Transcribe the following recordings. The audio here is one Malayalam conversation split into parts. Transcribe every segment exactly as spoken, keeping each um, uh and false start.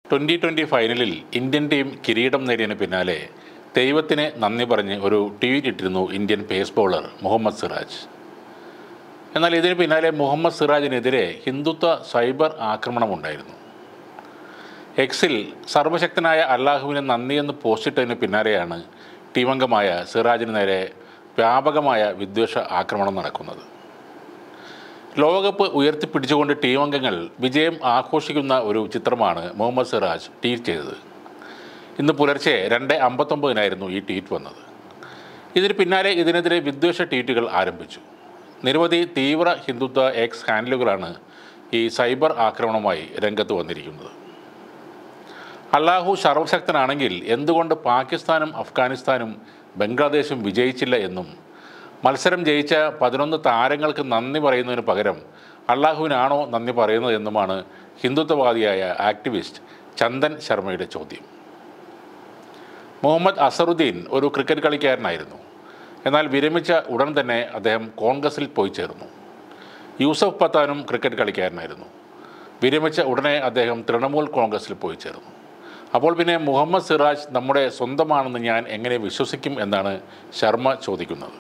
ട്വൻ്റി ട്വൻ്റി ഫൈനലിൽ ഇന്ത്യൻ ടീം കിരീടം നേടിയതിന് പിന്നാലെ ദൈവത്തിന് നന്ദി പറഞ്ഞ് ഒരു ട്വീറ്റ് ഇട്ടിരുന്നു Indian pace bowler Muhammad Siraj. എന്നാൽ ഇതിന് പിന്നാലെ മുഹമ്മദ് സിറാജിനെതിരെ ഹിന്ദുത്വ സൈബർ ആക്രമണമുണ്ടായിരുന്നു. എക്സിൽ സർവശക്തനായ അല്ലാഹുവിന് നന്ദിയെന്ന് പോസ്റ്റിട്ടതിന് പിന്നാലെയാണ് ടീമംഗമായ സിറാജിന് നേരെ വ്യാപകമായ വിദ്വേഷ ആക്രമണം നടക്കുന്നത്. ലോകകപ്പ് ഉയർത്തിപ്പിടിച്ചുകൊണ്ട് ടീമംഗങ്ങൾ വിജയം ആഘോഷിക്കുന്ന ഒരു ചിത്രമാണ് മുഹമ്മദ് സിറാജ് ട്വീറ്റ് ചെയ്തത്. ഇന്ന് പുലർച്ചെ രണ്ട് അമ്പത്തൊമ്പതിനായിരുന്നു ഈ ട്വീറ്റ് വന്നത്. ഇതിന് പിന്നാലെ ഇതിനെതിരെ വിദ്വേഷ ട്വീറ്റുകൾ ആരംഭിച്ചു. നിരവധി തീവ്ര ഹിന്ദുത്വ എക്സ് ഹാൻഡിലുകളാണ് ഈ സൈബർ ആക്രമണവുമായി രംഗത്ത് വന്നിരിക്കുന്നത്. അല്ലാഹു സർവശക്തനാണെങ്കിൽ എന്തുകൊണ്ട് പാകിസ്ഥാനും അഫ്ഗാനിസ്ഥാനും ബംഗ്ലാദേശും വിജയിച്ചില്ല എന്നും മത്സരം ജയിച്ച പതിനൊന്ന് താരങ്ങൾക്ക് നന്ദി പറയുന്നതിന് പകരം അല്ലാഹുവിനാണോ നന്ദി പറയുന്നത് എന്നുമാണ് ഹിന്ദുത്വവാദിയായ ആക്ടിവിസ്റ്റ് ചന്ദൻ ശർമ്മയുടെ ചോദ്യം. മുഹമ്മദ് അസറുദ്ദീൻ ഒരു ക്രിക്കറ്റ് കളിക്കാരനായിരുന്നു. എന്നാൽ വിരമിച്ച ഉടൻ തന്നെ അദ്ദേഹം കോൺഗ്രസിൽ പോയി ചേർന്നു. യൂസഫ് പത്താനും ക്രിക്കറ്റ് കളിക്കാരനായിരുന്നു. വിരമിച്ച ഉടനെ അദ്ദേഹം തൃണമൂൽ കോൺഗ്രസിൽ പോയി ചേർന്നു. അപ്പോൾ പിന്നെ മുഹമ്മദ് സിറാജ് നമ്മുടെ സ്വന്തമാണെന്ന് ഞാൻ എങ്ങനെ വിശ്വസിക്കും എന്നാണ് ശർമ്മ ചോദിക്കുന്നത്.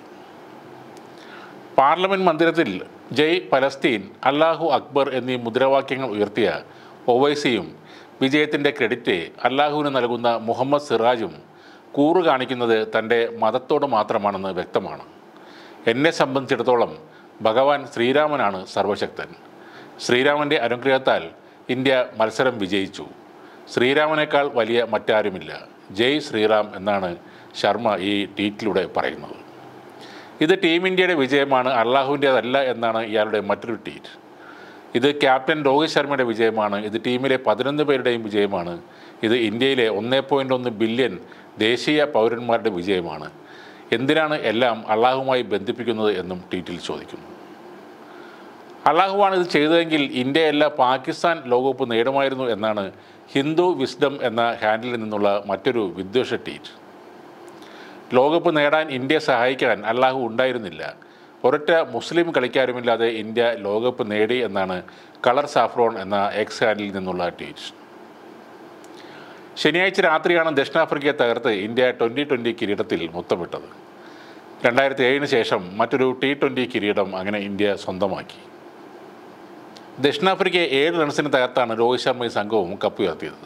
പാർലമെൻറ്റ് മന്ദിരത്തിൽ ജയ് പലസ്തീൻ, അല്ലാഹു അക്ബർ എന്നീ മുദ്രാവാക്യങ്ങൾ ഉയർത്തിയ ഒവൈസിയും വിജയത്തിൻ്റെ ക്രെഡിറ്റ് അല്ലാഹുവിന് നൽകുന്ന മുഹമ്മദ് സിറാജും കൂറ് കാണിക്കുന്നത് തൻ്റെ മതത്തോട് മാത്രമാണെന്ന് വ്യക്തമാണ്. എന്നെ സംബന്ധിച്ചിടത്തോളം ഭഗവാൻ ശ്രീരാമനാണ് സർവശക്തൻ. ശ്രീരാമൻ്റെ അനുഗ്രഹത്താൽ ഇന്ത്യ മത്സരം വിജയിച്ചു. ശ്രീരാമനേക്കാൾ വലിയ മറ്റാരുമില്ല. ജയ് ശ്രീറാം എന്നാണ് ശർമ്മ ഈ ട്വീറ്റിലൂടെ പറയുന്നത്. ഇത് ടീം ഇന്ത്യയുടെ വിജയമാണ്, അല്ലാഹുവിൻ്റേതല്ല എന്നാണ് ഇയാളുടെ മറ്റൊരു ട്വീറ്റ്. ഇത് ക്യാപ്റ്റൻ രോഹിത് ശർമ്മയുടെ വിജയമാണ്. ഇത് ടീമിലെ പതിനൊന്ന് പേരുടെയും വിജയമാണ്. ഇത് ഇന്ത്യയിലെ ഒന്നേ പോയിൻ്റ് ഒന്ന് ബില്യൺ ദേശീയ പൗരന്മാരുടെ വിജയമാണ്. എന്തിനാണ് എല്ലാം അല്ലാഹുവുമായി ബന്ധിപ്പിക്കുന്നത് എന്നും ട്വീറ്റിൽ ചോദിക്കുന്നു. അല്ലാഹുവാണ് ഇത് ചെയ്തതെങ്കിൽ ഇന്ത്യയല്ല പാകിസ്ഥാൻ ലോകകപ്പ് നേടുമായിരുന്നു എന്നാണ് ഹിന്ദു വിസ്ഡം എന്ന ഹാൻഡിലിൽ നിന്നുള്ള മറ്റൊരു വിദ്വേഷ ട്വീറ്റ്. ലോകകപ്പ് നേടാൻ ഇന്ത്യയെ സഹായിക്കാൻ അല്ലാഹു ഉണ്ടായിരുന്നില്ല. ഒരൊറ്റ മുസ്ലിം കളിക്കാരുമില്ലാതെ ഇന്ത്യ ലോകകപ്പ് നേടി എന്നാണ് കളർ സാഫ്രോൺ എന്ന എക്സ് ഹാൻഡിലിൽ നിന്നുള്ള ട്വീറ്റ്. ശനിയാഴ്ച രാത്രിയാണ് ദക്ഷിണാഫ്രിക്കയെ തകർത്ത് ഇന്ത്യ ട്വൻ്റി ട്വൻ്റി കിരീടത്തിൽ മുത്തമിട്ടത്. രണ്ടായിരത്തി ഏഴിന് ശേഷം മറ്റൊരു ടി ട്വൻ്റി കിരീടം അങ്ങനെ ഇന്ത്യ സ്വന്തമാക്കി. ദക്ഷിണാഫ്രിക്കയെ ഏഴ് റൺസിന് തകർത്താണ് രോഹിത് ശർമ്മയും സംഘവും കപ്പുയർത്തിയത്.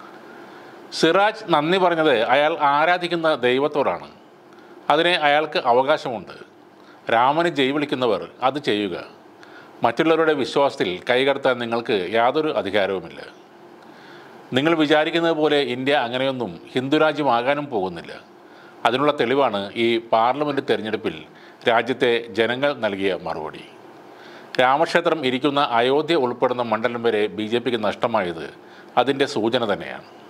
സിറാജ് നന്ദി പറഞ്ഞത് അയാൾ ആരാധിക്കുന്ന ദൈവത്തോടാണ്. അതിന് അയാൾക്ക് അവകാശമുണ്ട്. രാമന് ജയ് വിളിക്കുന്നവർ അത് ചെയ്യുക. മറ്റുള്ളവരുടെ വിശ്വാസത്തിൽ കൈകടത്താൻ നിങ്ങൾക്ക് യാതൊരു അധികാരവുമില്ല. നിങ്ങൾ വിചാരിക്കുന്നത് പോലെ ഇന്ത്യ അങ്ങനെയൊന്നും ഹിന്ദുരാജ്യമാകാനും പോകുന്നില്ല. അതിനുള്ള തെളിവാണ് ഈ പാർലമെൻറ്റ് തെരഞ്ഞെടുപ്പിൽ രാജ്യത്തെ ജനങ്ങൾ നൽകിയ മറുപടി. രാമക്ഷേത്രം ഇരിക്കുന്ന അയോധ്യ ഉൾപ്പെടുന്ന മണ്ഡലം വരെ ബി ജെ പിക്ക് നഷ്ടമായത് അതിൻ്റെ സൂചന തന്നെയാണ്.